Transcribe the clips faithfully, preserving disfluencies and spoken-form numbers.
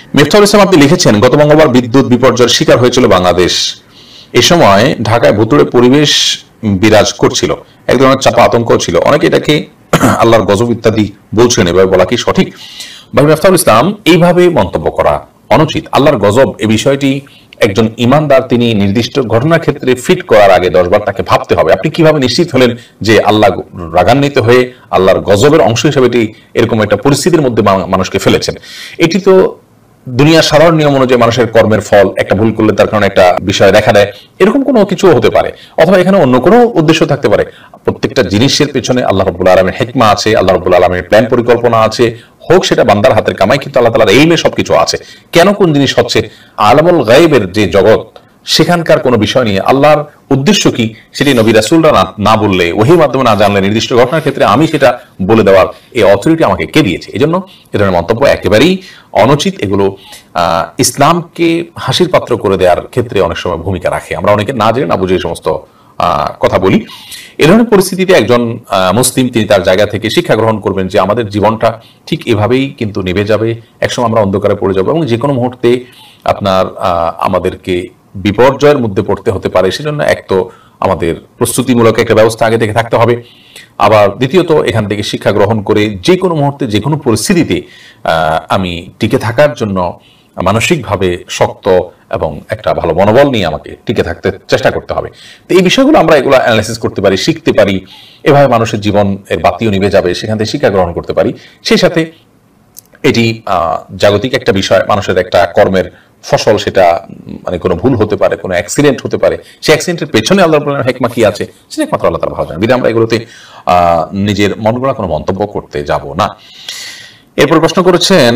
মিফতাহুল ইসলাম আপনি লিখেছেন, গত মঙ্গলবার বিদ্যুৎ বিপর্যয়ের শিকার হয়েছিল বাংলাদেশ। এ সময় ঢাকায় ভুতুড়ে পরিবেশ বিরাজ করছিল, এক ধরনের চাপা আতঙ্ক ছিল। অনেকে এটাকে আল্লাহর গজব ইত্যাদি বলছেন, এভাবে বলা কি সঠিক? ভাই মিফতাহুল ইসলাম, এইভাবে মন্তব্য করা অনুচিত। আল্লাহর গজব এই বিষয়টি একজন ইমানদার তিনি নির্দিষ্ট ঘটনার ক্ষেত্রে ফিট করার আগে দশবার তাকে ভাবতে হবে। আপনি কিভাবে নিশ্চিত হলেন যে আল্লাহ রাগান্বিত হয়ে আল্লাহর গজবের অংশ হিসেবে এটি এরকম একটা পরিস্থিতির মধ্যে মানুষকে ফেলেছেন? এটি তো দুনিয়ার সাধারণ নিয়ম অনুযায়ী মানুষের কর্মের ফল, একটা ভুল করলে তার কারণে একটা বিষয় দেখা দেয়, এরকম কোনো কিছু হতে পারে, অথবা এখানে অন্য কোনো উদ্দেশ্য থাকতে পারে। প্রত্যেকটা জিনিসের পেছনে আল্লাহ রাব্বুল আলামিনের হিকমা আছে, আল্লাহ রাব্বুল আলামিনের প্ল্যান পরিকল্পনা আছে, হোক সেটা বান্দার হাতের কামাই, কিন্তু আল্লাহ তাআলার ইলমে সবকিছু আছে। কেন কোন জিনিস হচ্ছে, আলামুল গায়বের যে জগৎ, সেখানকার কোনো বিষয় নিয়ে আল্লাহর উদ্দেশ্য কি সেটি নবী রাসূলরা না বললে, ওহীর মাধ্যমে না জানলে, নির্দিষ্ট ঘটনার ক্ষেত্রে আমি সেটা বলে দেওয়ার এই অথরিটি আমাকে কে দিয়েছে? এই জন্য এ ধরনের মন্তব্য একেবারেই অনুচিত। এগুলো আহ ইসলামকে হাসির পাত্র করে দেওয়ার ক্ষেত্রে অনেক সময় ভূমিকা রাখে। আমরা অনেকে না জেনে না বুঝে এই সমস্ত আহ কথা বলি। এ ধরনের পরিস্থিতিতে একজন মুসলিম তিনি তার জায়গা থেকে শিক্ষা গ্রহণ করবেন যে আমাদের জীবনটা ঠিক এভাবেই কিন্তু নিভে যাবে, একসময় আমরা অন্ধকারে পড়ে যাবো, এবং যে কোনো মুহূর্তে আপনার আহ আমাদেরকে বিপর্যয়ের মধ্যে পড়তে হতে পারে। সেজন্য এক তো আমাদের প্রস্তুতিমূলক একটা ব্যবস্থা আগে থেকে থাকতে হবে, আবার দ্বিতীয়ত এখান থেকে শিক্ষা গ্রহণ করে যে কোনো মুহূর্তে যে কোনো পরিস্থিতিতে আমি টিকে থাকার জন্য মানসিকভাবে শক্ত এবং একটা ভালো মনোবল নিয়ে আমাকে টিকে থাকতে চেষ্টা করতে হবে। তো এই বিষয়গুলো আমরা এগুলো অ্যানালাইসিস করতে পারি, শিখতে পারি, এভাবে মানুষের জীবন এর বাতিও নিভে যাবে, সেখান থেকে শিক্ষা গ্রহণ করতে পারি। সেই সাথে এটি জাগতিক একটা বিষয়, মানুষের একটা কর্মের ফসল, সেটা মানে কোনো ভুল হতে পারে, কোনো অ্যাক্সিডেন্ট হতে পারে, সেই অ্যাক্সিডেন্টের পেছনে আল্লাহর হিকমা কি আছে সেটা একমাত্র আল্লাহ তাআলা ভালো জানেন। বিধায় আমরা এগুলোতে আহ নিজের মন গড়া কোনো মন্তব্য করতে যাব না। এরপর প্রশ্ন করেছেন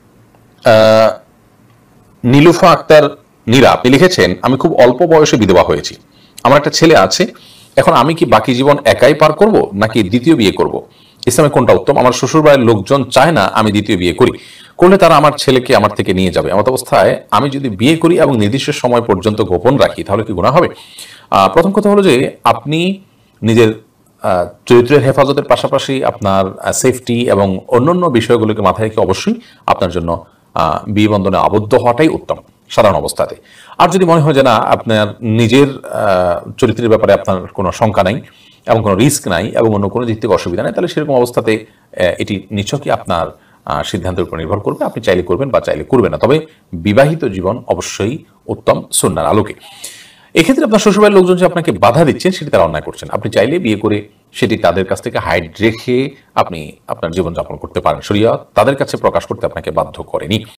আহ নীলুফা আক্তার নীরা, আপনি লিখেছেন, আমি খুব অল্প বয়সে বিধবা হয়েছি, আমার একটা ছেলে আছে, এখন আমি কি বাকি জীবন একাই পার করব নাকি দ্বিতীয় বিয়ে করব? ইসলামে কোনটা উত্তম? আমার শ্বশুর বাড়ির লোকজন চায় না আমি দ্বিতীয় বিয়ে করি, করলে তারা আমার ছেলেকে আমার থেকে নিয়ে যাবে। এমত অবস্থায় আমি যদি বিয়ে করি এবং নির্দিষ্ট সময় পর্যন্ত গোপন রাখি, তাহলে কি গুনাহ হবে? প্রথম কথা হলো যে আপনি নিজের চরিত্রের হেফাজতের পাশাপাশি আপনার সেফটি এবং অন্যান্য বিষয়গুলোকে মাথায় রেখে অবশ্যই আপনার জন্য বিয়ে বন্ধনে আবদ্ধ হওয়াটাই উত্তম সাধারণ অবস্থাতে। আর যদি মনে হয় যে না, আপনার নিজের চরিত্রের ব্যাপারে আপনার কোনো শঙ্কা নাই এবং কোনো রিস্ক নাই এবং অন্য কোনো দিক থেকে অসুবিধা নেই, তাহলে সেরকম অবস্থাতে এটি নিছকই আপনার সিদ্ধান্তের উপর নির্ভর করবে, আপনি চাইলে করবেন বা চাইলে করবেন না। তবে বিবাহিত জীবন অবশ্যই উত্তম সুন্নাহর আলোকে। এক্ষেত্রে আপনার শ্বশুরবাড়ির লোকজন যে আপনাকে বাধা দিচ্ছেন সেটি তারা অন্যায় করছেন। আপনি চাইলে বিয়ে করে সেটি তাদের কাছ থেকে হাইড রেখে আপনি আপনার জীবনযাপন করতে পারেন। শরীয়ত তাদের কাছে প্রকাশ করতে আপনাকে বাধ্য করেনি।